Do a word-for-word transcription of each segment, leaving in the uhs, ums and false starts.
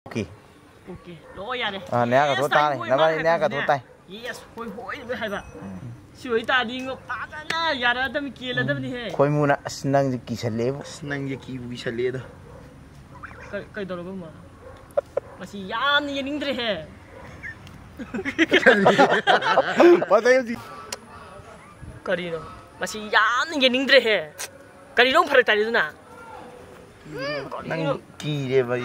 Okay. Okay. Lo ya deh. Ah, nè cái thốt ta này, nó vào nè cái thốt tay. Yes, hoi hoi mới hay bạn. Sửa ta đi ngọc ta ta na, ya đó tao mới kia là tao mới he. Khôi mu na, nang gì kỳ sale bu. Nang gì kỳ bu sale đó. Cái cái đó là bao mà. Mà chỉ yam ni những thứ he. Bắt tay gì? Cái gì đó. Mà chỉ yam ni những thứ he. Cái gì đâu phải tại gì đó Nang kỳ đấy vậy.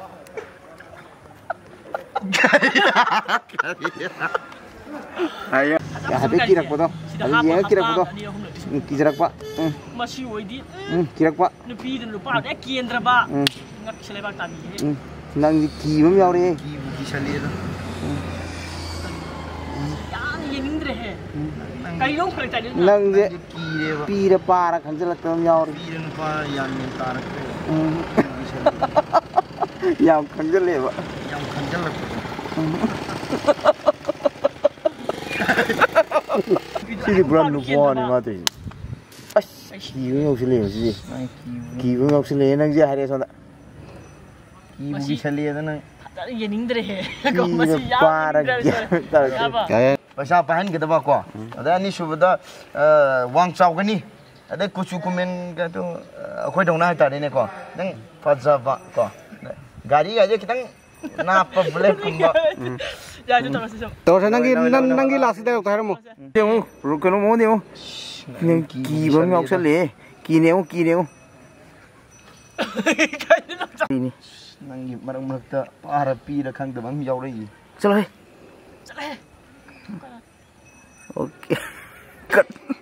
Ayo, ya habis kira apa tu? Habis ya kira apa tu? Kira apa? Masih wajib. Kira apa? Lebih dan lupa ada kian terba. Ngak selebar tadi. Nang kỳ mới nhau đi. Kỳ bu kỳ sale đó. Yang yang indre he. Kali dong phải tại gì? Nang gì? Kỳ đấy vậy. Pi đã pa ra khăn là tao nhau đi. Pi nó pa yang yang ta ra. Yang khăn là vậy. Yang khăn là. Sini bulan lupa ni mati. Kỳ với ngọc sile gì? Kỳ với ngọc sile nang gì hari sao? Kỳ bu kỳ sale đó nè. Yang indre he. Pi đã pa ra cái. Pasal pahan kita bawa. Ada ni sudah wang cau kan ni. Ada kucu kumen kan tu. Aku dong nak tadi ni ko. Nang fazza ba ko. Gari aja kita napa boleh kumba. Ya itu tak masih. Tahu saya nanti nanti lasi dah kau haramu. Tengok, rukun mau tengok. Nang kỳ với ngọc sile, kỳ neo kỳ neo. Ini. Nang gì mà ông ta para pi đã khang tầm bắn dâu đấy gì. Sao đây? Sao đây? Okay.